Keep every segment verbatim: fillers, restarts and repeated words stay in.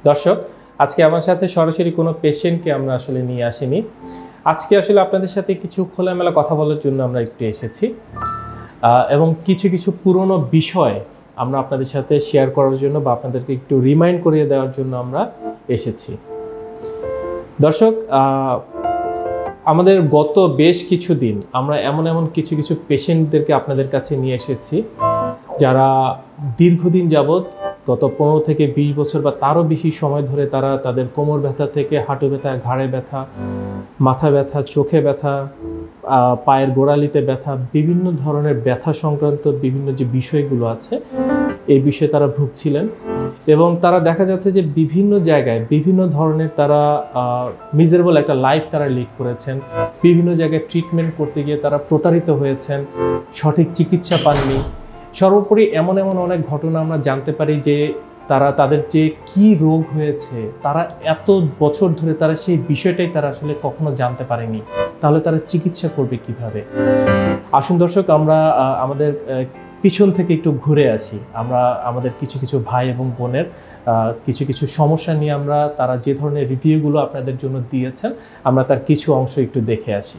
দর্শক, আজকে আমার সাথে সরাসরি কোনো পেশেন্টকে আমরা আসলে নিয়ে আসিনি। আজকে আসলে আপনাদের সাথে কিছু খোলামেলা কথা বলার জন্য আমরা একটু এসেছি এবং কিছু কিছু পুরনো বিষয় আমরা আপনাদের সাথে শেয়ার করার জন্য বা আপনাদেরকে একটু রিমাইন্ড করিয়ে দেওয়ার জন্য আমরা এসেছি। দর্শক, আমাদের গত বেশ কিছু দিন আমরা এমন এমন কিছু কিছু পেশেন্টদেরকে আপনাদের কাছে নিয়ে এসেছি যারা দীর্ঘদিন যাবৎ গত পনেরো থেকে বিশ বছর বা তারও বেশি সময় ধরে তারা তাদের কোমর ব্যথা থেকে হাঁটু ব্যথা, ঘাড়ে ব্যথা, মাথা ব্যথা, চোখে ব্যথা, পায়ের গোড়ালিতে ব্যথা, বিভিন্ন ধরনের ব্যথা সংক্রান্ত বিভিন্ন যে বিষয়গুলো আছে এই বিষয়ে তারা ভুগছিলেন এবং তারা দেখা যাচ্ছে যে বিভিন্ন জায়গায় বিভিন্ন ধরনের তারা মিজারেবল একটা লাইফ তারা লিড করেছেন। বিভিন্ন জায়গায় ট্রিটমেন্ট করতে গিয়ে তারা প্রতারিত হয়েছেন, সঠিক চিকিৎসা পাননি। সর্বোপরি এমন এমন অনেক ঘটনা আমরা জানতে পারি যে তারা তাদের যে কি রোগ হয়েছে তারা এত বছর ধরে তারা সেই বিষয়টাই তারা আসলে কখনো জানতে পারেনি। তাহলে তারা চিকিৎসা করবে কিভাবে? আসুন দর্শক, আমরা আমাদের পিছন থেকে একটু ঘুরে আসি। আমরা আমাদের কিছু কিছু ভাই এবং বোনের কিছু কিছু সমস্যা নিয়ে আমরা তারা যে ধরনের রিভিউগুলো আপনাদের জন্য দিয়েছেন আমরা তার কিছু অংশ একটু দেখে আসি।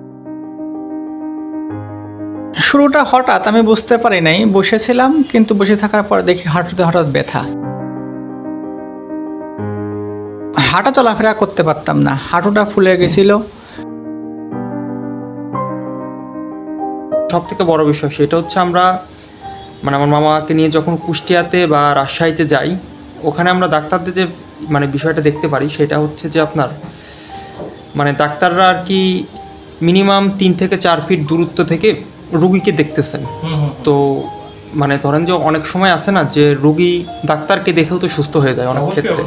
শুরুটা হঠাৎ আমি বুঝতে পারি নাই, বসেছিলাম কিন্তু বসে থাকার পর দেখি হাঁটুতে হঠাৎ ব্যথা। হাঁটা চলাফেরা করতে পারতাম না, হাঁটুটা ফুলে গেছিল। সব থেকে বড় বিষয় সেটা হচ্ছে আমরা মানে আমার মামাকে নিয়ে যখন কুষ্টিয়াতে বা রাজশাহীতে যাই, ওখানে আমরা ডাক্তারদের যে মানে বিষয়টা দেখতে পারি সেটা হচ্ছে যে আপনার মানে ডাক্তাররা আর কি মিনিমাম তিন থেকে চার ফিট দূরত্ব থেকে রুগীকে দেখতেছেন। তো মানে ধরেন যে অনেক সময় আছে না যে রুগী ডাক্তারকে দেখেও তো সুস্থ হয়ে যায় অনেক ক্ষেত্রে।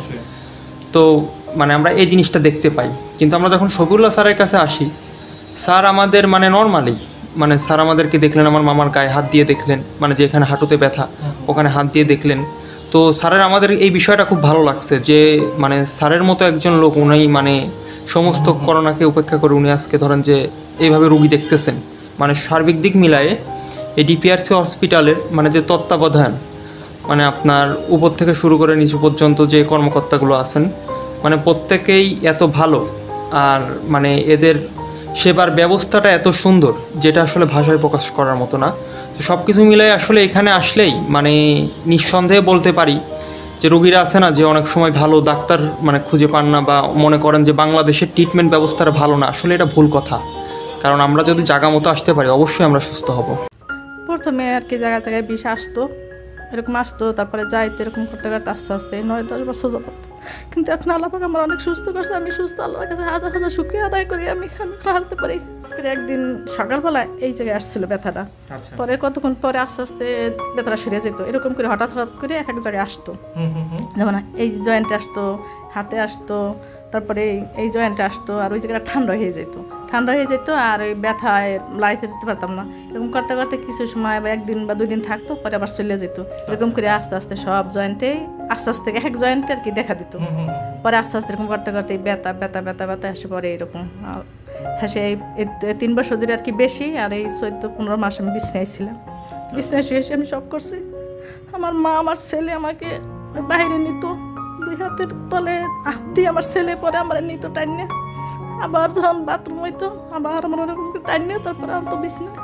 তো মানে আমরা এই জিনিসটা দেখতে পাই। কিন্তু আমরা যখন শফিউল্লাহ স্যারের কাছে আসি, স্যার আমাদের মানে নর্মালি মানে স্যার আমাদেরকে দেখলেন, আমার মামার গায়ে হাত দিয়ে দেখলেন, মানে যেখানে হাঁটুতে ব্যথা ওখানে হাত দিয়ে দেখলেন। তো স্যারের আমাদের এই বিষয়টা খুব ভালো লাগছে যে মানে স্যারের মতো একজন লোক, উনি মানে সমস্ত করোনাকে উপেক্ষা করে উনি আজকে ধরেন যে এইভাবে রুগী দেখতেছেন। মানে সার্বিক দিক মিলায়ে এই ডিপিআরসি হসপিটালের মানে যে তত্ত্বাবধান, মানে আপনার উপর থেকে শুরু করে নিচু পর্যন্ত যে কর্মকর্তাগুলো আছেন মানে প্রত্যেকেই এত ভালো, আর মানে এদের সেবার ব্যবস্থাটা এত সুন্দর যেটা আসলে ভাষায় প্রকাশ করার মতো না। তো সব কিছু মিলাই আসলে এখানে আসলেই মানে নিঃসন্দেহে বলতে পারি যে রোগীরা আছে না যে অনেক সময় ভালো ডাক্তার মানে খুঁজে পান না বা মনে করেন যে বাংলাদেশের ট্রিটমেন্ট ব্যবস্থাটা ভালো না, আসলে এটা ভুল কথা। কারণ আমরা যদি জায়গা মতো আসতে পারি অবশ্যই আমরা সুস্থ হব। প্রথমে আর কি জায়গায় জায়গায় বিষ আসতো, এরকম আসতো, তারপরে যাইতো, এরকম করতে করতে আস্তে আস্তে নয় দশ বছর যাবত। কিন্তু এখন আল্লাহ পাক আমার অনেক সুস্থ করছে, আমি সুস্থ, আল্লাহর কাছে হাজার হাজার শুকরিয়া আদায় করি। আমি আমি হারতে পারি। একদিন সকালবেলা এই জায়গায় আসছিল ব্যথাটা, পরে কতক্ষণ পরে আস্তে আস্তে ব্যথাটা সেরে যেত। এরকম করে হঠাৎ হঠাৎ করে এক এক জায়গায় আসতো, যেমন এই জয়েন্টে আসতো, হাতে আসতো, তারপরে এই জয়েন্টে আসতো, আর ওই জায়গাটা ঠান্ডা হয়ে যেত ঠান্ডা হয়ে যেত আর ওই ব্যথায় লাইতে যেতে পারতাম না। এরকম করতে করতে কিছু সময় বা একদিন বা দুই দিন থাকতো, পরে আবার চলে যেত। এরকম করে আস্তে আস্তে সব জয়েন্টেই আস্তে আস্তে এক এক জয়েন্টে আর কি দেখা দিত। পরে আস্তে আস্তে এরকম করতে করতে ব্যথা ব্যথা ব্যথা ব্যথা এসে পরে এরকম হ্যাঁ সে এই তিন বছর ধরে আর কি বেশি। আর এই চোদ্দ পনেরো মাস আমি বিছনায় ছিলাম, বিছনায় শুয়ে আমি সব করছি। আমার মা আমার ছেলে আমাকে বাইরে নিত, দুই হাতের তলে হাত দিয়ে আমার ছেলে পরে আমার নিত টাইনে, আবার যখন বাথরুম হইতো আবার আমার ওরকম টাইনে, তারপরে আনতো বিছনায়।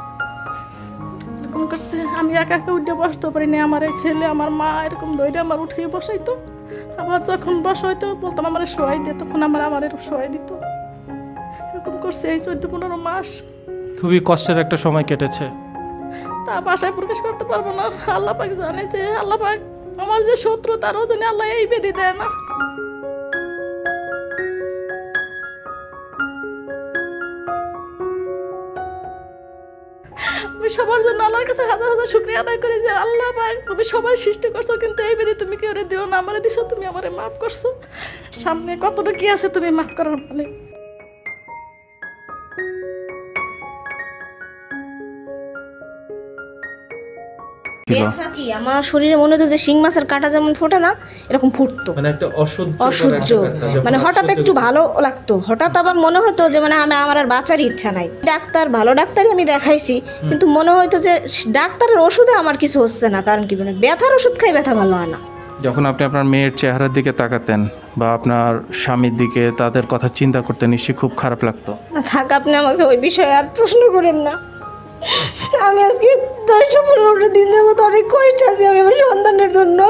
এরকম করছে, আমি একা একা উঠে বসতে পারিনি। আমার এই ছেলে আমার মা এরকম দইরে আমার উঠিয়ে বসাইতো, আবার যখন বসাইতো বলতাম আমার শোয়াই দিয়ে, তখন আমার আমার এরকম শোয়াই দিত। এরকম করছে এই চোদ্দ পনেরো মাস। খুবই কষ্টের একটা সময় কেটেছে, তা বাসায় প্রকাশ করতে পারবো না। আল্লাহ পাক জানে যে আল্লাহ পাক আমার যে শত্রু তারও জানে আল্লাহ এই বেদি দেয় না। আমি সবার জন্য আল্লাহর কাছে হাজার হাজার শুকরিয়া আদায় করি যে আল্লাহ পাক তুমি সবার সৃষ্টি করছো, কিন্তু এই বেদি তুমি কেউ দিও না, আমারে দিছো, তুমি আমারে মাফ করছো। সামনে কতটা কি আছে তুমি মাফ করার মানে। ব্যথা কি আমার শরীরে মনে হতো যে শিং মাছের কাঁটা যেমন ফোটে না এরকম ফুটতো, মানে একটা অসহ্য অসহ্য। মানে হঠাৎ একটু ভালো লাগতো, হঠাৎ আবার মনে হতো যে মানে আমি আমার আর বাঁচার ইচ্ছা নাই। ডাক্তার ভালো ডাক্তারই আমি দেখাইছি, কিন্তু মনে হতো যে ডাক্তারের ওষুধে আমার কিছু হচ্ছে না। কারণ কি মানে ব্যথার ওষুধ খাই ব্যথা ভালো হয় না। যখন আপনি আপনার মেয়ের চেহারার দিকে তাকাতেন বা আপনার স্বামীর দিকে, তাদের কথা চিন্তা করতে নিশ্চয়ই খুব খারাপ লাগতো। থাক, আপনি আমাকে ওই বিষয়ে আর প্রশ্ন করেন না। আমি আজকে দশটা পনেরোটা দিন যাবো তো অনেক কষ্ট আছি আমি আমার সন্তানের জন্য।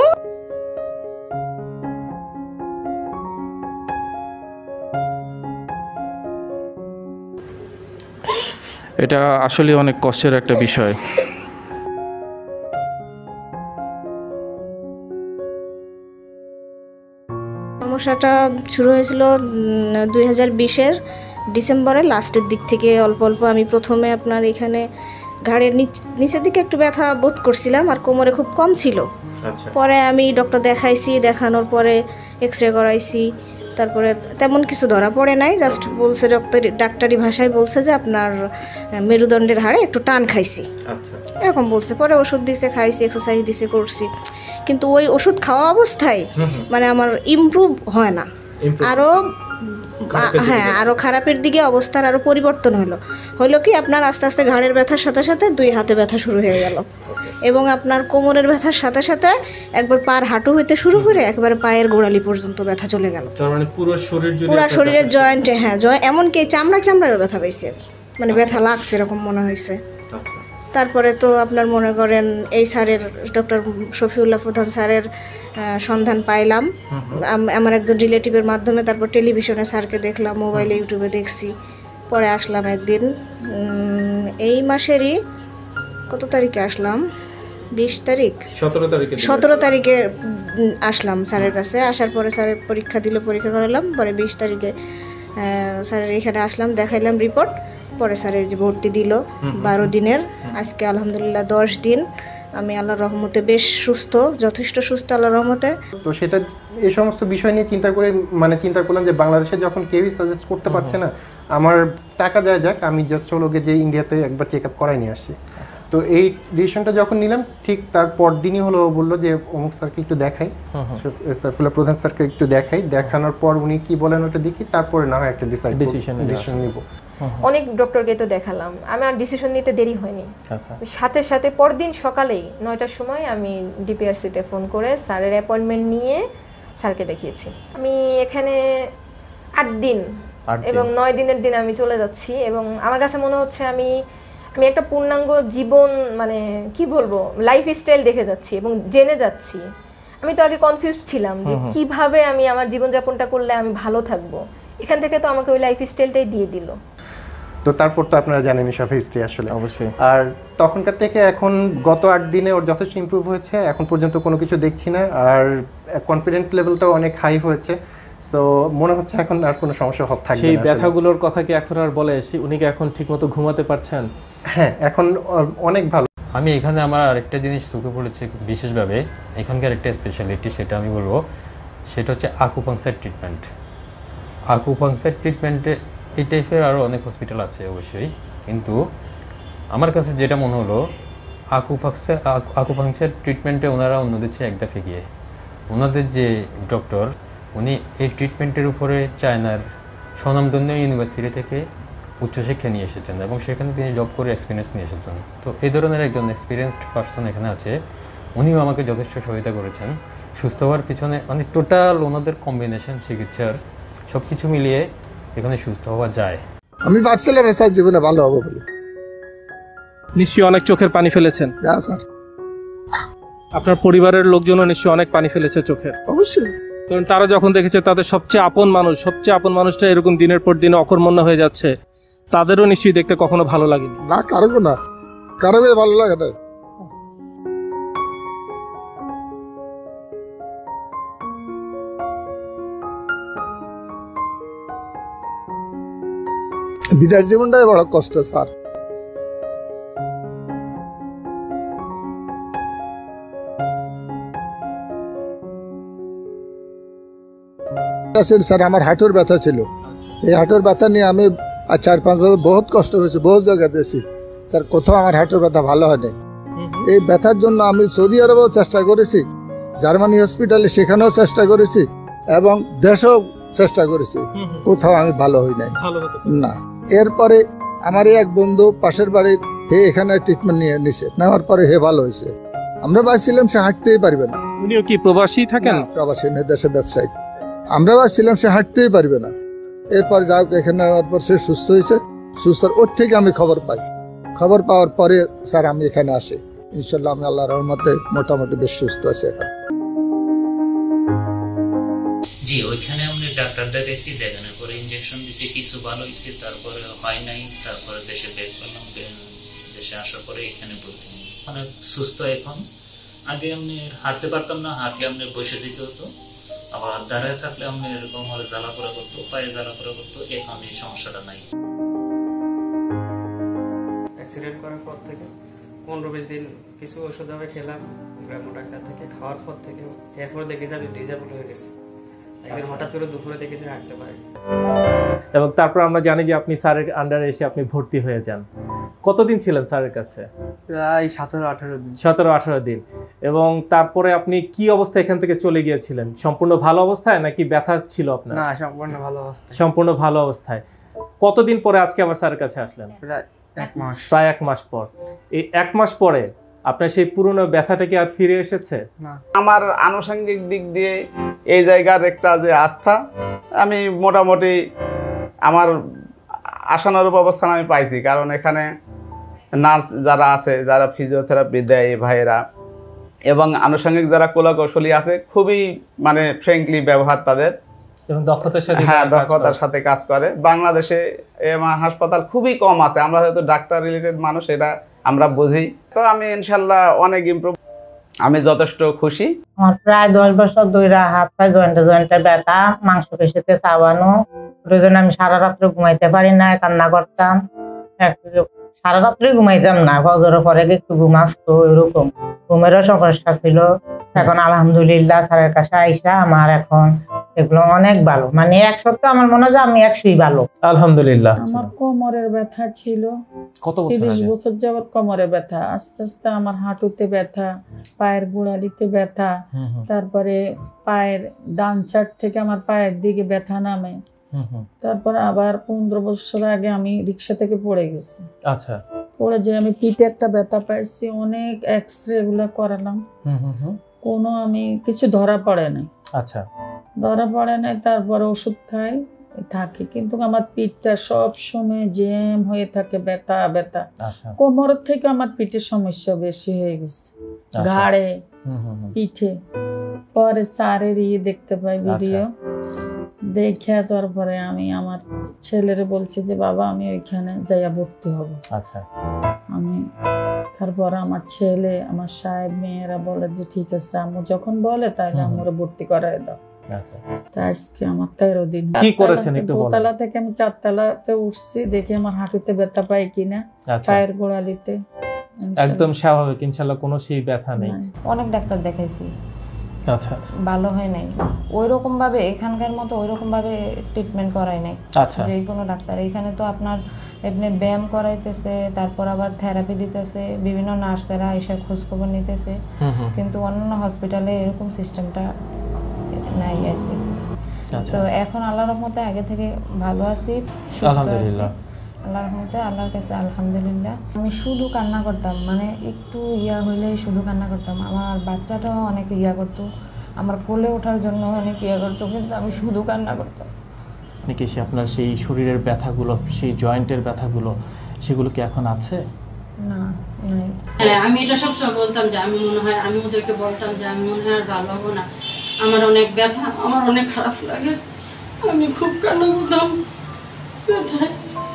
এটা আসলে অনেক কষ্টের একটা বিষয়। সমস্যাটা শুরু হয়েছিল দুই হাজার বিশের ডিসেম্বরের লাস্টের দিক থেকে। অল্প অল্প আমি প্রথমে আপনার এখানে ঘাড়ের নিচের দিকে একটু ব্যথা বোধ করছিলাম, আর কোমরে খুব কম ছিল। পরে আমি ডক্টর দেখাইছি, দেখানোর পরে এক্স রে করাইছি, তারপরে তেমন কিছু ধরা পড়ে নাই। জাস্ট বলছে ডক্টর, ডাক্তারি ভাষায় বলছে যে আপনার মেরুদণ্ডের হাড়ে একটু টান খাইছি, এরকম বলছে। পরে ওষুধ দিছে, খাইছি, এক্সারসাইজ দিছে, করছি, কিন্তু ওই ওষুধ খাওয়া অবস্থায় মানে আমার ইমপ্রুভ হয় না, আরও হ্যাঁ আরও খারাপের দিকে অবস্থার আরও পরিবর্তন হলো। হলো কি আপনার আস্তে আস্তে ঘাড়ের ব্যথার সাথে সাথে দুই হাতে ব্যথা শুরু হয়ে গেল, এবং আপনার কোমরের ব্যথার সাথে সাথে একবার পার হাঁটু হইতে শুরু করে একবার পায়ের গোড়ালি পর্যন্ত ব্যথা চলে গেল। মানে পুরো শরীর পুরো শরীরের জয়েন্টে, হ্যাঁ জয় এমনকি চামড়া চামড়ায় ব্যথা পাইছে, মানে ব্যথা লাগছে এরকম মনে হয়েছে। তারপরে তো আপনার মনে করেন এই স্যারের, ডক্টর শফিউল্লাহ প্রধান স্যারের সন্ধান পাইলাম আমার একজন রিলেটিভের মাধ্যমে। তারপর টেলিভিশনে স্যারকে দেখলাম, মোবাইলে ইউটিউবে দেখছি। পরে আসলাম একদিন এই মাসেরই কত তারিখে আসলাম, বিশ তারিখ সতেরো তারিখে সতেরো তারিখে আসলাম স্যারের কাছে। আসার পরে স্যারের পরীক্ষা দিল, পরীক্ষা করালাম। পরে বিশ তারিখে স্যারের এখানে আসলাম, দেখাইলাম রিপোর্ট। পরে স্যার এই যে ভর্তি দিল বারো দিনের, আজকে আলহামদুলিল্লাহ দশ দিন। আমি আল্লাহর রহমতে বেশ সুস্থ, যথেষ্ট সুস্থ আল্লাহর রহমতে। তো সেটা এই সমস্ত বিষয় নিয়ে চিন্তা করে মানে চিন্তা করলাম যে বাংলাদেশে যখন কেউই সাজেস্ট করতে পারছে না, আমার টাকা যায় যাক, আমি জাস্ট হলো যে ইন্ডিয়াতে একবার চেক আপ করাই নিয়ে আসছি। তো এই ডিসিশনটা যখন নিলাম, ঠিক তার পর দিনই হলো বললো যে অমুক স্যারকে একটু দেখাই, সাইফুল্লাহ প্রধান স্যারকে একটু দেখাই। দেখানোর পর উনি কি বলেন ওটা দেখি, তারপরে না হয় একটা ডিসাইড ডিসিশন ডিসিশন নিব। অনেক ডক্টরকে তো দেখালাম, আমার ডিসিশন নিতে দেরি হয়নি। সাথে সাথে পরদিন সকালেই নয়টার সময় আমি ডিপিআরসিতে ফোন করে স্যারের অ্যাপয়েন্টমেন্ট নিয়ে স্যারকে দেখিয়েছি। আমি এখানে আট দিন এবং নয় দিনের দিন আমি চলে যাচ্ছি, এবং আমার কাছে মনে হচ্ছে আমি আমি একটা পূর্ণাঙ্গ জীবন, মানে কি বলবো, লাইফ স্টাইল দেখে যাচ্ছি এবং জেনে যাচ্ছি। আমি তো আগে কনফিউজড ছিলাম যে কিভাবে আমি আমার জীবনযাপনটা করলে আমি ভালো থাকবো। এখান থেকে তো আমাকে ওই লাইফ স্টাইলটাই দিয়ে দিল। তো তারপর তো আপনারা জানেনই সব হিস্ট্রি আসলে। অবশ্যই। আর তখনকার থেকে এখন গত আট দিনে ওর যথেষ্ট ইমপ্রুভ হয়েছে, এখন পর্যন্ত কোনো কিছু দেখছি না, আর কনফিডেন্ট লেভেলটাও অনেক হাই হয়েছে। সো মনে হচ্ছে এখন আর কোনো সমস্যা হবে থাকবে না। সেই ব্যথাগুলোর কথা কি এখন আর বলে এসে উনি কি এখন ঠিকমতো ঘুমাতে পারছেন? হ্যাঁ, এখন অনেক ভালো। আমি এখানে আমার আরেকটা জিনিস চোখে পড়েছে বিশেষভাবে, এখানকার একটা স্পেশালিটি, সেটা আমি বলবো, সেটা হচ্ছে আকুপাংচার ট্রিটমেন্ট। আকুপাংচার ট্রিটমেন্টে এই টাইপের আরও অনেক হসপিটাল আছে অবশ্যই, কিন্তু আমার কাছে যেটা মনে হলো, আকুপাংচার আকুপাংচার ট্রিটমেন্টে ওনারা অন্যদের চেয়ে একদা এগিয়ে। ওনাদের যে ডক্টর, উনি এই ট্রিটমেন্টের উপরে চায়নার স্বনামধন্য ইউনিভার্সিটি থেকে উচ্চশিক্ষা নিয়ে এসেছেন এবং সেখানে তিনি জব করে এক্সপিরিয়েন্স নিয়ে এসেছেন। তো এই ধরনের একজন এক্সপিরিয়েন্সড পার্সন এখানে আছে, উনিও আমাকে যথেষ্ট সহায়তা করেছেন সুস্থ হওয়ার পিছনে। মানে টোটাল ওনাদের কম্বিনেশন চিকিৎসার সব কিছু মিলিয়ে এখানে সুস্থ হওয়া যায়। আমি ভাবছিলাম স্যার জীবনে ভালো হবো বলে। নিশ্চয়ই অনেক চোখের পানি ফেলেছেন। হ্যাঁ স্যার। আপনার পরিবারের লোকজনও নিশ্চয়ই অনেক পানি ফেলেছে চোখের। অবশ্যই, কারণ তারা যখন দেখেছে তাদের সবচেয়ে আপন মানুষ, সবচেয়ে আপন মানুষটা এরকম দিনের পর দিন অকর্মণ্য হয়ে যাচ্ছে, তাদেরও নিশ্চয়ই দেখতে কখনো ভালো লাগেনি। না, কারো না, কারো ভালো লাগে না। বিদেশ জীবনটাই বড় কষ্ট স্যার। স্যার আমার হাঁটুর ব্যথা ছিল, এই হাঁটুর ব্যথা নিয়ে আমি চার পাঁচ বছর বহুত কষ্ট হয়েছে, বহু জায়গায় দিয়েছি স্যার, কোথাও আমার হাঁটুর ব্যথা ভালো হয়নি। এই ব্যথার জন্য আমি সৌদি আরবেও চেষ্টা করেছি, জার্মানি হসপিটালে সেখানেও চেষ্টা করেছি, এবং দেশেও চেষ্টা করেছি, কোথাও আমি ভালো হই নাই না। এরপরে আমার এক বন্ধু পাশের বাড়ির, হে এখানে ট্রিটমেন্ট নিয়ে নিছে, নেওয়ার পরে হে ভালো হয়েছে। আমরা ভাবছিলাম সে হাঁটতেই পারবে না, উনিও কি প্রবাসী থাকেন? প্রবাসী নেই, দেশে ব্যবসায়ী। আমরা ভাবছিলাম সে হাঁটতেই পারবে না, এরপর যাই হোক এখানে আসার পর সে সুস্থ হয়েছে। সুস্থ ওর থেকে আমি খবর পাই, খবর পাওয়ার পরে স্যার আমি এখানে আসি। ইনশাল্লাহ আমি আল্লাহর রহমতে মোটামুটি বেশ সুস্থ আছি এখন। জি, ওইখানে আমি ডাক্তার দেখাইছি, দেখানোর পরে ইঞ্জেকশন দিছি, কিছু ভালো হয়েছে, তারপরে হয় নাই, তারপরে দেশে বের করলাম। দেশে আসার পরে এখানে ভর্তি অনেক সুস্থ এখন। আগে আমি হাঁটতে পারতাম না, হাঁটলে আপনি বসে যেতে হতো, আবার দাঁড়ায় থাকলে আপনি এরকম হলে জ্বালা পোড়া করতো, পায়ে জ্বালা পোড়া করতো। এখন এই সমস্যাটা নাই। অ্যাক্সিডেন্ট করার পর থেকে পনেরো বিশ দিন কিছু ওষুধ আমি খেলাম গ্রাম্য ডাক্তার থেকে, খাওয়ার পর থেকে এরপর দেখেছি আমি ডিজেবল হয়ে গেছি। একদিন হঠাৎ করে দুপুরে দেখেছি হাঁটতে পারি। এবং তারপর আমরা জানি যে আপনি স্যারের আন্ডারে এসে আপনি ভর্তি হয়ে যান। কতদিন ছিলেন স্যারের কাছে? প্রায় সতেরো আঠারো দিন। সতেরো আঠারো দিন। এবং তারপরে আপনি কি অবস্থায় এখান থেকে চলে গিয়েছিলেন? সম্পূর্ণ ভালো অবস্থায় নাকি ব্যথা ছিল আপনার? না, সম্পূর্ণ ভালো অবস্থায়। সম্পূর্ণ ভালো অবস্থায়। কতদিন পরে আজকে আবার স্যারের কাছে আসলেন? প্রায় এক মাস। প্রায় এক মাস পর। এই এক মাস পরে আপনার সেই পুরনো ব্যথাটা কি আর ফিরে এসেছে? না। আমার আনুষঙ্গিক দিক দিয়ে এই জায়গার একটা যে আস্থা, আমি মোটামুটি আমার আশানুরূপ অবস্থান আমি পাইছি। কারণ এখানে নার্স যারা আছে, যারা ফিজিওথেরাপি দেয় এই ভাইয়েরা, এবং আনুষঙ্গিক যারা কলাকৌশলী আছে, খুবই মানে ফ্র্যাঙ্কলি ব্যবহার তাদের, এবং দক্ষতার সাথে হ্যাঁ দক্ষতার সাথে কাজ করে। বাংলাদেশে হাসপাতাল খুবই কম আছে, আমরা হয়তো ডাক্তার রিলেটেড মানুষ, এটা আমরা বুঝি। তো আমি ইনশাল্লাহ অনেক ইমপ্রুভ, আমি যথেষ্ট খুশি। আমার প্রায় দশ বছর ধরে হাত পায়ে জয়েন্টে জয়েন্টে ব্যথা, মাংস পেশিতে চাবানো, প্রয়োজনে আমি সারা রাত্রে ঘুমাইতে পারি না, কান্না করতাম, সারা রাত্রে ঘুমাইতাম না, ফজরের পরে একটু ঘুম আসতো, এরকম ঘুমেরও সমস্যা ছিল। এখন আলহামদুলিল্লাহ স্যারের কাছে আইসা আমার এখন এগুলো অনেক ভালো, মানে এক সপ্তাহ আমার মনে হয় আমি একশোই ভালো আলহামদুলিল্লাহ। আমার কোমরের ব্যথা ছিল কত বছর? তিরিশ বছর যাবত কোমরে ব্যথা, আস্তে আস্তে আমার হাঁটুতে ব্যথা, পায়ের গোড়ালিতে ব্যথা, তারপরে পায়ের ডান সাইড থেকে আমার পায়ের দিকে ব্যথা নামে। তারপরে আবার পনেরো বছর আগে আমি রিক্সা থেকে পড়ে গেছি। আচ্ছা। পড়ে যে আমি পিঠে একটা ব্যথা পাইছি, অনেক এক্সরে গুলো করালাম, কোনো আমি কিছু ধরা পড়ে নাই। আচ্ছা। ধরা পড়ে নাই, তারপরে ওষুধ খাই থাকি, কিন্তু আমার পিঠটা সব সময় জ্যাম হয়ে থাকে, ব্যথা ব্যথা। কোমর থেকে আমার পিঠের সমস্যা বেশি হয়ে গেছে, ঘাড়ে পিঠে। পরে স্যারের ইয়ে দেখতে পাই ভিডিও, দেখে তারপরে আমি আমার ছেলেরে বলছি যে বাবা আমি ওইখানে যাইয়া ভর্তি হব। আচ্ছা। আমি তারপর আমার ছেলে, আমার সাহেব, মেয়েরা বলে যে ঠিক আছে, আম্মু যখন বলে তাহলে আমরা ভর্তি করাই দাও। আচ্ছা। তা আজকে আমার তেরো দিন। কি করেছেন একটু বলেন। দোতলা থেকে আমি চারতলাতে উঠছি, দেখি আমার হাঁটুতে ব্যথা পাই কিনা, পায়ের গোড়ালিতে একদম স্বাভাবিক, ইনশাআল্লাহ কোনো সেই ব্যথা নেই। অনেক ডাক্তার দেখাইছি, আচ্ছা, ভালো হয় নাই। ওই রকম ভাবে এখানকার মতো ওই রকম ভাবে ট্রিটমেন্ট করায় নাই। আচ্ছা। যে কোনো ডাক্তার এখানে তো আপনার এমনি ব্যায়াম করাইতেছে, তারপর আবার থেরাপি দিতেছে, বিভিন্ন নার্সেরা এসে খোঁজ খবর নিতেছে, কিন্তু অন্যান্য হসপিটালে এরকম সিস্টেমটা নাই আর কি। তো এখন আল্লাহর রহমতে আগে থেকে ভালো আছি, আলহামদুলিল্লাহ। আল্লাহর রহমতে, আল্লাহর কাছে আলহামদুলিল্লাহ। আমি শুধু কান্না করতাম, মানে একটু ইয়া হইলেই শুধু কান্না করতাম। আমার বাচ্চাটাও অনেক ইয়া করতো, আমার কোলে ওঠার জন্য অনেক ইয়া করতো, কিন্তু আমি শুধু কান্না করতাম। আপনি কি আপনার সেই শরীরের ব্যথাগুলো, সেই জয়েন্টের ব্যথাগুলো, সেগুলো কি এখন আছে? না, নাই। হ্যাঁ, আমি এটা সবসময় বলতাম যে আমি মনে হয়, আমি ওদেরকে বলতাম যে আমি মনে হয় আর ভালো হবো না, আমার অনেক ব্যথা, আমার অনেক খারাপ লাগে, আমি খুব কান্না করতাম ব্যথায়।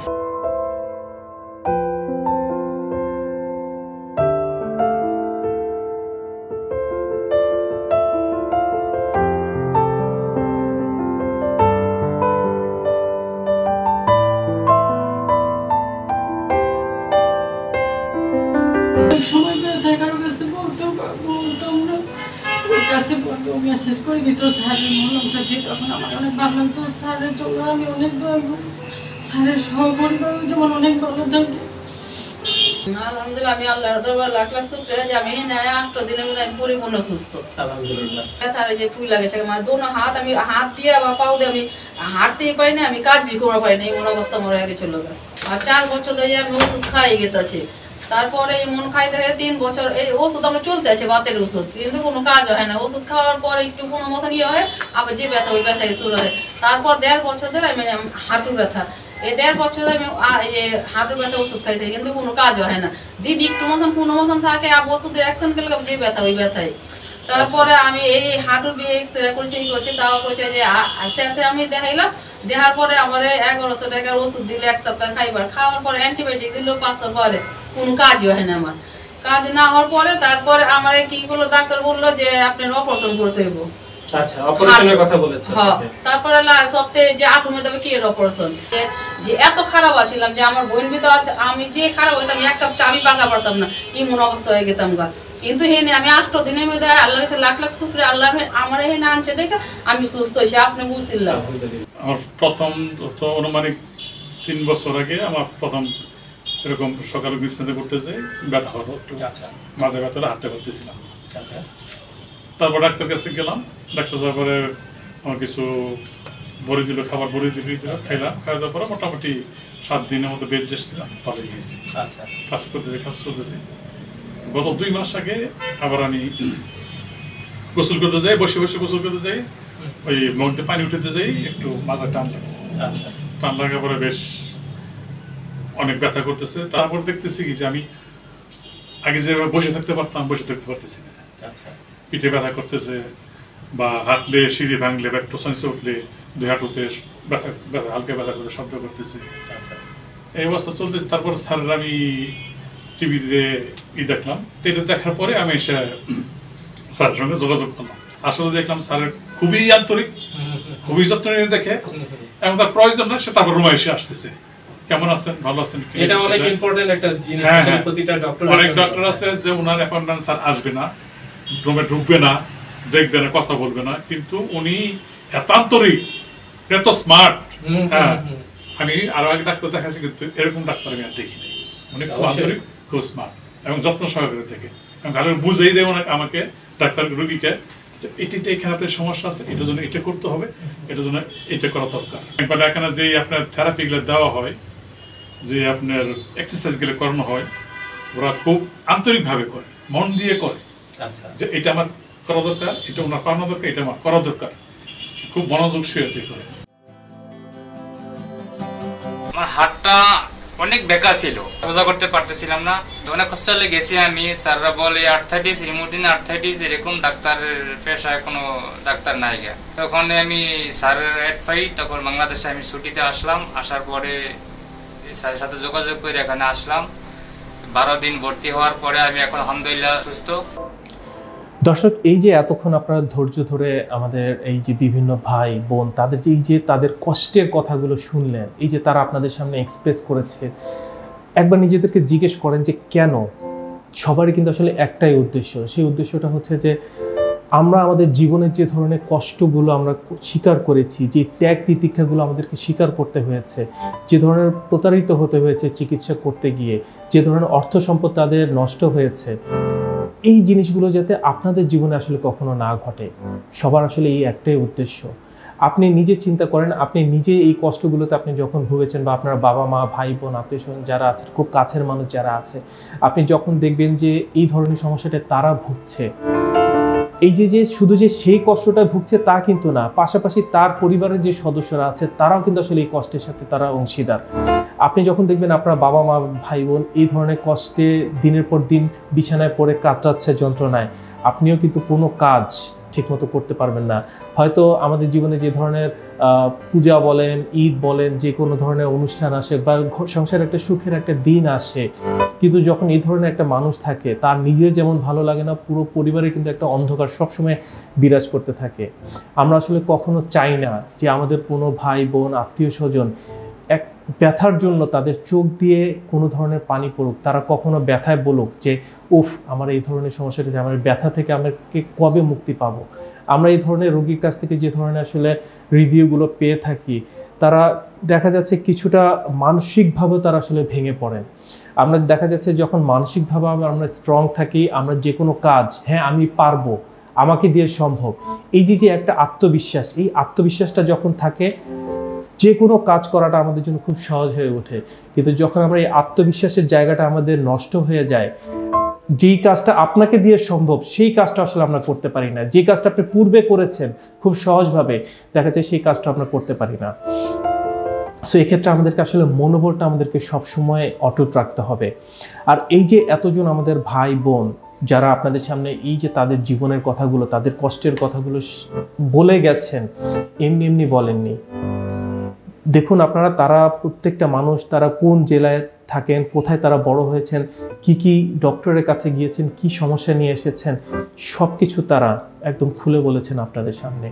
সময় কারো কাছে বলতেও বলতাম না, ওর কাছে বলবো মেসেজ করে দিত, স্যারের মলমটা দিয়ে, তখন আমার অনেক ভালো লাগতো। স্যারের জন্য আমি অনেক দোয়া করি, স্যারের সহপরিবার যেমন অনেক ভালো থাকে। আলহামদুলিল্লাহ, আমি আল্লাহর দরবারে লাখ লাখ শুকরিয়া যে আমি এখানে আষ্ট দিনের মধ্যে আমি পরিপূর্ণ সুস্থ। আলহামদুলিল্লাহ। ব্যথার যে ফুল লাগেছে আমার দোনো হাত, আমি হাত দিয়ে বা পাও দিয়ে আমি হাঁটতেই পারি না, আমি কাজ বি করা পারি না, এমন অবস্থা মরে গেছিল। আর চার বছর ধরে আমি ওষুধ খাই গেতেছি, তারপরে এমন খাইতে খাইতে তিন বছর এই ওষুধ আমরা চলতে আছে, বাতের ওষুধ, কিন্তু কোনো কাজ হয় না। ওষুধ খাওয়ার পর একটু কোনো মতন ইয়ে হয়, আবার যে ব্যথা ওই ব্যথায় শুরু হয়। তারপর দেড় বছর ধরে আমি হাঁটুর ব্যথা, এই দেড় বছর ধরে আমি হাঁটুর ব্যথা ওষুধ খাইতে, কিন্তু কোনো কাজ হয় না। দিন একটু মতন কোনো মতন থাকে, আবার ওষুধের অ্যাকশন পেলে যে ব্যথা ওই ব্যথায়। তারপরে আমি এই হাঁটুর বিয়ে এক্সরে করছি এই করছি, তাও করছে যে আস্তে আস্তে আমি দেখাইলাম। দেখার পরে আমার এগারোশো টাকার ওষুধ দিল এক সপ্তাহ খাইবার, খাওয়ার পরে অ্যান্টিবায়োটিক দিল পাঁচশো পরে, কোনো কাজই হয় না আমার। কাজ না হওয়ার পরে তারপরে আমার কি করলো, ডাক্তার বললো যে আপনার অপারেশন করতে হইব। আচ্ছা, অপারেশনের কথা বলেছে। হ্যাঁ, তারপরে সপ্তাহে যে আট মধ্যে কি এর অপারেশন, যে এত খারাপ আছিলাম যে আমার বোন ভিতর আছে, আমি যে খারাপ হইতাম এক কাপ চাবি পাকা পারতাম না, এমন অবস্থা হয়ে গেতাম গা। কিন্তু হেনে আমি আষ্ট দিনের মধ্যে আল্লাহ কাছে লাখ লাখ শুক্রিয়া, আল্লাহ আমার হেনে আনছে দেখে আমি সুস্থ হয়েছি। আপনি বুঝছিলাম আমার প্রথম তো অনুমানিক তিন বছর আগে আমার প্রথম এরকম সকালে বিছানাতে করতে যাই, ব্যথা হলো একটু, মাঝে ব্যথাটা হাঁটতে পারতেছিলাম। তারপর ডাক্তার কাছে গেলাম, ডাক্তার যাওয়ার পরে আমার কিছু বড়ি দিল, খাবার বড়ি দিল, খাইলাম। খাওয়া দাওয়ার পরে মোটামুটি সাত দিনের মতো বেড রেস্ট ছিলাম, ভালো গিয়েছি। আচ্ছা, কাজ করতেছি কাজ করতেছি গত দুই মাস আগে আবার আমি গোসল করতে যাই, বসে বসে গোসল করতে যাই, ওই মধ্যে পানি উঠতে যাই, একটু মাথা টান লাগছে। আচ্ছা, টান লাগার পরে বেশ অনেক ব্যথা করতেছে। তারপর দেখতেছি কি যে আমি আগে যেভাবে বসে থাকতে পারতাম, বসে থাকতে পারতেছি না। আচ্ছা, পিঠে ব্যথা করতেছে, বা হাঁটলে সিঁড়ি ভাঙলে বা একটু নিচে উঠলে দুই হাঁটুতে ব্যথা ব্যথা হালকা ব্যথা করে শব্দ করতেছে। এই অবস্থা চলতেছে। তারপর স্যারের আমি টিভিতে ই দেখলাম, তো এটা দেখার পরে আমি এসে স্যারের সঙ্গে যোগাযোগ করলাম। আসলে দেখলাম স্যারের খুবই আন্তরিক, খুবই যত্ন নিয়ে দেখে, এবং তার প্রয়োজন না সে তারপর রুমে এসে আসতেছে, কেমন আছেন, ভালো আছেন। এটা অনেক ইম্পর্টেন্ট একটা জিনিস। প্রতিটা ডক্টর, অনেক ডক্টর আছে যে ওনার অ্যাপয়েন্টমেন্ট স্যার আসবে না, রুমে ঢুকবে না, দেখবে না, কথা বলবে না, কিন্তু উনি এত আন্তরিক, এত স্মার্ট। হ্যাঁ, আমি আরো আগে ডাক্তার দেখাচ্ছি, কিন্তু এরকম ডাক্তার আমি আর দেখিনি। উনি খুব আন্তরিক, খুব স্মার্ট এবং যত্ন সহকারে থেকে, এবং কারণ বুঝেই দেবো না আমাকে, ডাক্তার রুগীকে, যে এটিতে এখানে আপনার সমস্যা আছে, এটার জন্য এটা করতে হবে, এটার জন্য এটা করা দরকার। একবার এখানে যে আপনার থেরাপিগুলো দেওয়া হয়, যে আপনার এক্সারসাইজগুলো করানো হয়, ওরা খুব আন্তরিকভাবে করে, মন দিয়ে করে। আচ্ছা, যে এটা আমার করা দরকার, এটা ওনার পাওনা দরকার, এটা আমার করা দরকার, খুব মনোযোগ সহকারে করে। আমার হাতটা অনেক বেকা ছিল, সোজা করতে পারতেছিলাম না, অনেক হসপিটালে গেছি আমি। স্যাররা বলে আর্থাইটিস, রিমোটিন আর্থাইটিস, এরকম ডাক্তারের পেশায় কোনো ডাক্তার নাই গা। তখন আমি স্যারের অ্যাড পাই, তখন বাংলাদেশে আমি ছুটিতে আসলাম। আসার পরে স্যারের সাথে যোগাযোগ করে এখানে আসলাম। বারো দিন ভর্তি হওয়ার পরে আমি এখন আলহামদুলিল্লাহ সুস্থ। দর্শক, এই যে এতক্ষণ আপনারা ধৈর্য ধরে আমাদের এই যে বিভিন্ন ভাই বোন তাদের যে এই যে তাদের কষ্টের কথাগুলো শুনলেন, এই যে তারা আপনাদের সামনে এক্সপ্রেস করেছে, একবার নিজেদেরকে জিজ্ঞেস করেন যে কেন। সবারই কিন্তু আসলে একটাই উদ্দেশ্য, সেই উদ্দেশ্যটা হচ্ছে যে আমরা আমাদের জীবনের যে ধরনের কষ্টগুলো আমরা স্বীকার করেছি, যে ত্যাগ তিতিক্ষাগুলো আমাদেরকে স্বীকার করতে হয়েছে, যে ধরনের প্রতারিত হতে হয়েছে চিকিৎসা করতে গিয়ে, যে ধরনের অর্থ সম্পদ তাদের নষ্ট হয়েছে, এই জিনিসগুলো যাতে আপনাদের জীবনে আসলে কখনো না ঘটে। সবার আসলে এই একটাই উদ্দেশ্য। আপনি নিজে চিন্তা করেন, আপনি নিজে এই কষ্টগুলোতে আপনি যখন ভুগেছেন, বা আপনার বাবা মা ভাই বোন আত্মীয় স্বজন যারা আছে, খুব কাছের মানুষ যারা আছে, আপনি যখন দেখবেন যে এই ধরনের সমস্যাটা তারা ভুগছে, এই যে যে শুধু যে সেই কষ্টটা ভুগছে তা কিন্তু না, পাশাপাশি তার পরিবারের যে সদস্যরা আছে তারাও কিন্তু আসলে এই কষ্টের সাথে তারা অংশীদার। আপনি যখন দেখবেন আপনার বাবা মা ভাই বোন এই ধরনের কষ্টে দিনের পর দিন বিছানায় পড়ে কাতরাচ্ছে যন্ত্রণায়, আপনিও কিন্তু কোনো কাজ ঠিকমতো করতে পারবেন না। হয়তো আমাদের জীবনে যে ধরনের পূজা বলেন, ঈদ বলেন, যে কোনো ধরনের অনুষ্ঠান আসে, বা সংসারে একটা সুখের একটা দিন আসে, কিন্তু যখন এই ধরনের একটা মানুষ থাকে, তার নিজের যেমন ভালো লাগে না, পুরো পরিবারে কিন্তু একটা অন্ধকার সবসময় বিরাজ করতে থাকে। আমরা আসলে কখনো চাই না যে আমাদের কোনো ভাই বোন আত্মীয় স্বজন এক ব্যথার জন্য তাদের চোখ দিয়ে কোনো ধরনের পানি পড়ুক, তারা কখনো ব্যথায় বলুক যে উফ আমার এই ধরনের সমস্যাটা, আমার ব্যথা থেকে আমাকে কবে মুক্তি পাবো। আমরা এই ধরনের রোগীর কাছ থেকে যে ধরনের আসলে রিভিউগুলো পেয়ে থাকি, তারা দেখা যাচ্ছে কিছুটা মানসিকভাবে তারা আসলে ভেঙে পড়েন। আমরা দেখা যাচ্ছে যখন মানসিকভাবে আমরা স্ট্রং থাকি, আমরা যে কোনো কাজ, হ্যাঁ আমি পারবো, আমাকে দিয়ে সম্ভব, এই যে যে একটা আত্মবিশ্বাস, এই আত্মবিশ্বাসটা যখন থাকে যে কোনো কাজ করাটা আমাদের জন্য খুব সহজ হয়ে ওঠে। কিন্তু যখন আমরা এই আত্মবিশ্বাসের জায়গাটা আমাদের নষ্ট হয়ে যায়, যেই কাজটা আপনাকে দিয়ে সম্ভব সেই কাজটা আসলে আমরা করতে পারি না। যে কাজটা আপনি পূর্বে করেছেন খুব সহজভাবে, দেখা যায় সেই কাজটা আমরা করতে পারি না। সো এক্ষেত্রে আমাদেরকে আসলে মনোবলটা আমাদেরকে সবসময় অটুট রাখতে হবে। আর এই যে এতজন আমাদের ভাই বোন যারা আপনাদের সামনে এই যে তাদের জীবনের কথাগুলো, তাদের কষ্টের কথাগুলো বলে গেছেন, এমনি এমনি বলেননি। দেখুন আপনারা, তারা প্রত্যেকটা মানুষ, তারা কোন জেলায় থাকেন, কোথায় তারা বড় হয়েছেন, কি কি ডক্টরের কাছে গিয়েছেন, কি সমস্যা নিয়ে এসেছেন, সব কিছু তারা একদম খুলে বলেছেন আপনাদের সামনে।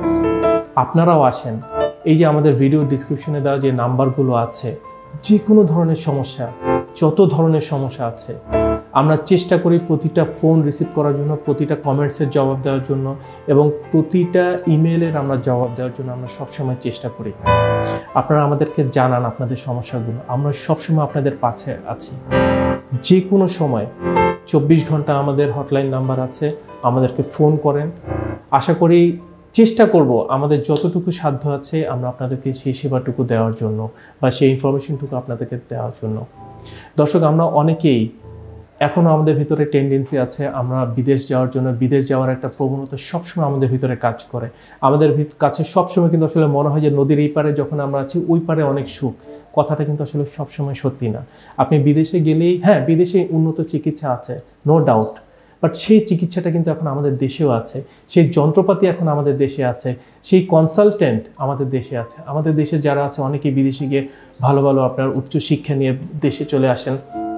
আপনারাও আসেন, এই যে আমাদের ভিডিও ডিসক্রিপশনে দেওয়া যে নাম্বারগুলো আছে, যে কোনো ধরনের সমস্যা, যত ধরনের সমস্যা আছে, আমরা চেষ্টা করি প্রতিটা ফোন রিসিভ করার জন্য, প্রতিটা কমেন্টসের জবাব দেওয়ার জন্য এবং প্রতিটা ইমেলের আমরা জবাব দেওয়ার জন্য আমরা সবসময় চেষ্টা করি। আপনারা আমাদেরকে জানান আপনাদের সমস্যাগুলো, আমরা সবসময় আপনাদের পাশে আছি। যে কোনো সময় চব্বিশ ঘন্টা আমাদের হটলাইন নাম্বার আছে, আমাদেরকে ফোন করেন। আশা করি চেষ্টা করব আমাদের যতটুকু সাধ্য আছে আমরা আপনাদেরকে সেই সেবাটুকু দেওয়ার জন্য বা সেই ইনফরমেশনটুকু আপনাদেরকে দেওয়ার জন্য। দর্শক, আমরা অনেকেই এখনও আমাদের ভিতরে টেন্ডেন্সি আছে আমরা বিদেশ যাওয়ার জন্য, বিদেশ যাওয়ার একটা প্রবণতা সবসময় আমাদের ভিতরে কাজ করে। আমাদের কাছে সবসময় কিন্তু আসলে মনে হয় যে নদীর এই পারে যখন আমরা আছি ওই পারে অনেক সুখ। কথাটা কিন্তু আসলে সবসময় সত্যি না। আপনি বিদেশে গেলেই, হ্যাঁ বিদেশে উন্নত চিকিৎসা আছে, নো ডাউট, বাট সেই চিকিৎসাটা কিন্তু এখন আমাদের দেশেও আছে, সেই যন্ত্রপাতি এখন আমাদের দেশে আছে, সেই কনসালটেন্ট আমাদের দেশে আছে। আমাদের দেশে যারা আছে অনেকেই বিদেশে গিয়ে ভালো ভালো আপনার উচ্চ শিক্ষা নিয়ে দেশে চলে আসেন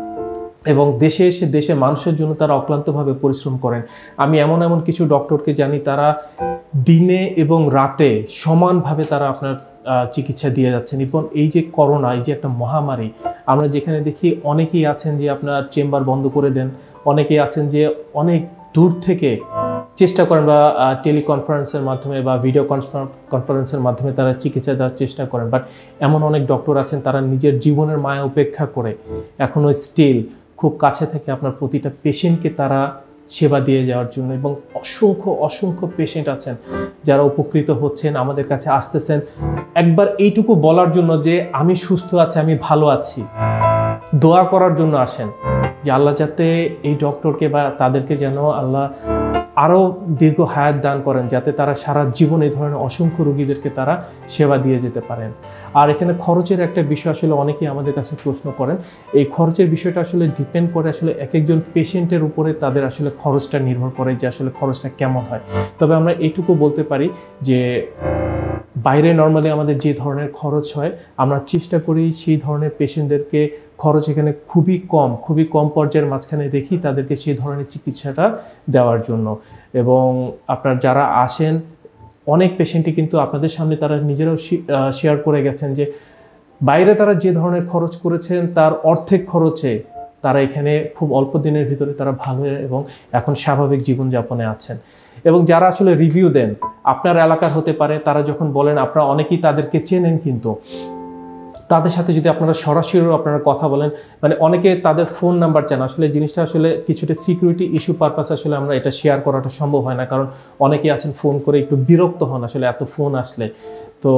এবং দেশে এসে দেশের মানুষের জন্য তারা অক্লান্তভাবে পরিশ্রম করেন। আমি এমন এমন কিছু ডক্টরকে জানি তারা দিনে এবং রাতে সমানভাবে তারা আপনার চিকিৎসা দিয়ে যাচ্ছেন। এবং এই যে করোনা, এই যে একটা মহামারী, আমরা যেখানে দেখি অনেকেই আছেন যে আপনার চেম্বার বন্ধ করে দেন, অনেকেই আছেন যে অনেক দূর থেকে চেষ্টা করেন বা টেলিকনফারেন্সের মাধ্যমে বা ভিডিও কনফারেন্সের মাধ্যমে তারা চিকিৎসা দেওয়ার চেষ্টা করেন। বাট এমন অনেক ডক্টর আছেন তারা নিজের জীবনের মায়া উপেক্ষা করে এখনও স্টিল খুব কাছে থেকে আপনার প্রতিটা পেশেন্টকে তারা সেবা দিয়ে যাওয়ার জন্য, এবং অসংখ্য অসংখ্য পেশেন্ট আছেন যারা উপকৃত হচ্ছেন, আমাদের কাছে আসতেছেন একবার এইটুকু বলার জন্য যে আমি সুস্থ আছি, আমি ভালো আছি, দোয়া করার জন্য আসেন যে আল্লাহ যাতে এই ডক্টরকে বা তাদেরকে যেন আল্লাহ আরও দীর্ঘ হায়াত দান করেন, যাতে তারা সারা জীবন এই ধরনের অসংখ্য রোগীদেরকে তারা সেবা দিয়ে যেতে পারেন। আর এখানে খরচের একটা বিষয় আসলে অনেকেই আমাদের কাছে প্রশ্ন করেন। এই খরচের বিষয়টা আসলে ডিপেন্ড করে আসলে এক একজন পেশেন্টের উপরে তাদের আসলে খরচটা নির্ভর করে যে আসলে খরচটা কেমন হয়। তবে আমরা এইটুকু বলতে পারি যে বাইরে নর্মালি আমাদের যে ধরনের খরচ হয় আমরা চেষ্টা করি সেই ধরনের পেশেন্টদেরকে খরচ এখানে খুবই কম, খুবই কম পর্যায়ের মাঝখানে দেখি তাদেরকে সেই ধরনের চিকিৎসাটা দেওয়ার জন্য। এবং আপনার যারা আসেন অনেক পেশেন্টই কিন্তু আপনাদের সামনে তারা নিজেরাও শেয়ার করে গেছেন যে বাইরে তারা যে ধরনের খরচ করেছেন তার অর্ধেক খরচে তারা এখানে খুব অল্প দিনের ভিতরে তারা ভালো এবং এখন স্বাভাবিক জীবনযাপনে আছেন। এবং যারা আসলে রিভিউ দেন আপনার এলাকার হতে পারে, তারা যখন বলেন আপনারা অনেকেই তাদেরকে চেনেন, কিন্তু তাদের সাথে যদি আপনারা সরাসরিও আপনারা কথা বলেন, মানে অনেকে তাদের ফোন নাম্বার চান, আসলে জিনিসটা আসলে কিছুটা সিকিউরিটি ইস্যু পারপাস আসলে আমরা এটা শেয়ার করাটা সম্ভব হয় না, কারণ অনেকেই আছেন ফোন করে একটু বিরক্ত হন আসলে এত ফোন আসলে। তো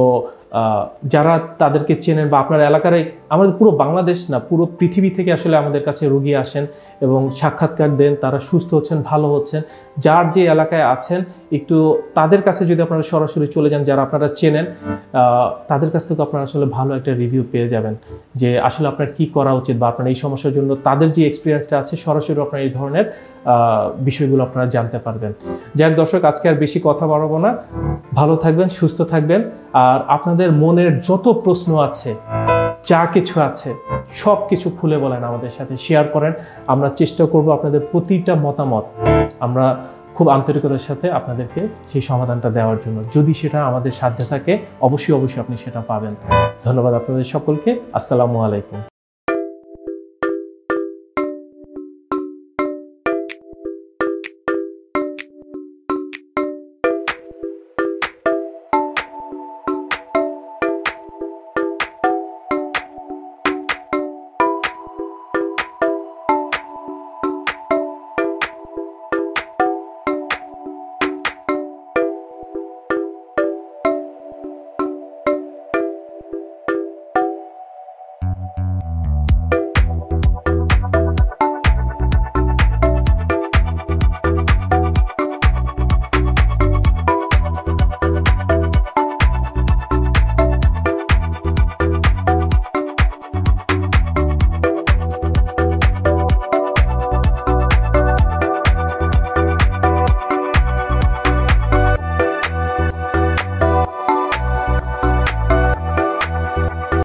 যারা তাদেরকে চেনেন বা আপনার এলাকার, আমাদের পুরো বাংলাদেশ না পুরো পৃথিবী থেকে আসলে আমাদের কাছে রোগী আসেন এবং সাক্ষাৎকার দেন, তারা সুস্থ হচ্ছেন, ভালো হচ্ছেন। যার যে এলাকায় আছেন একটু তাদের কাছে যদি আপনারা সরাসরি চলে যান, যারা আপনারা চেনেন তাদের কাছ থেকে আপনারা আসলে ভালো একটা রিভিউ পেয়ে যাবেন যে আসলে আপনার কি করা উচিত বা আপনার এই সমস্যার জন্য তাদের যে এক্সপিরিয়েন্সটা আছে সরাসরি আপনার এই ধরনের বিষয়গুলো আপনারা জানতে পারবেন। যাক দর্শক, আজকে আর বেশি কথা বাড়াবো না, ভালো থাকবেন, সুস্থ থাকবেন। আর আপনাদের মনের যত প্রশ্ন আছে, যা কিছু আছে সব কিছু খুলে বলেন, আমাদের সাথে শেয়ার করেন। আমরা চেষ্টা করব আপনাদের প্রতিটা মতামত আমরা খুব আন্তরিকতার সাথে আপনাদেরকে সেই সমাধানটা দেওয়ার জন্য। যদি সেটা আমাদের সাধ্যে থাকে অবশ্যই অবশ্যই আপনি সেটা পাবেন। ধন্যবাদ আপনাদের সকলকে। আসসালামু আলাইকুম।